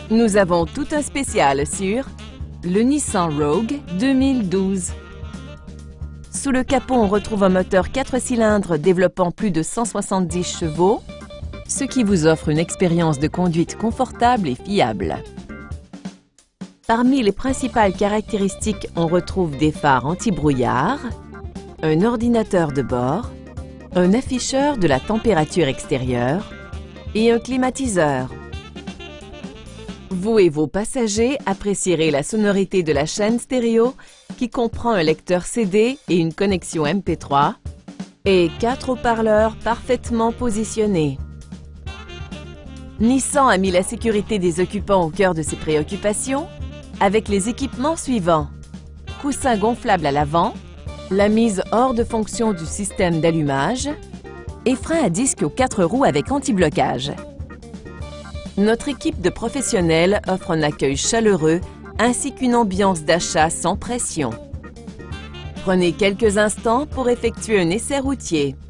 Nous avons tout un spécial sur le Nissan Rogue 2012. Sous le capot, on retrouve un moteur 4 cylindres développant plus de 170 chevaux, ce qui vous offre une expérience de conduite confortable et fiable. Parmi les principales caractéristiques, on retrouve des phares anti-brouillard, un ordinateur de bord, un afficheur de la température extérieure et un climatiseur. Vous et vos passagers apprécierez la sonorité de la chaîne stéréo qui comprend un lecteur CD et une connexion MP3 et 4 haut-parleurs parfaitement positionnés. Nissan a mis la sécurité des occupants au cœur de ses préoccupations avec les équipements suivants: coussin gonflable à l'avant, la mise hors de fonction du système d'allumage et frein à disque aux 4 roues avec anti-blocage. Notre équipe de professionnels offre un accueil chaleureux ainsi qu'une ambiance d'achat sans pression. Prenez quelques instants pour effectuer un essai routier.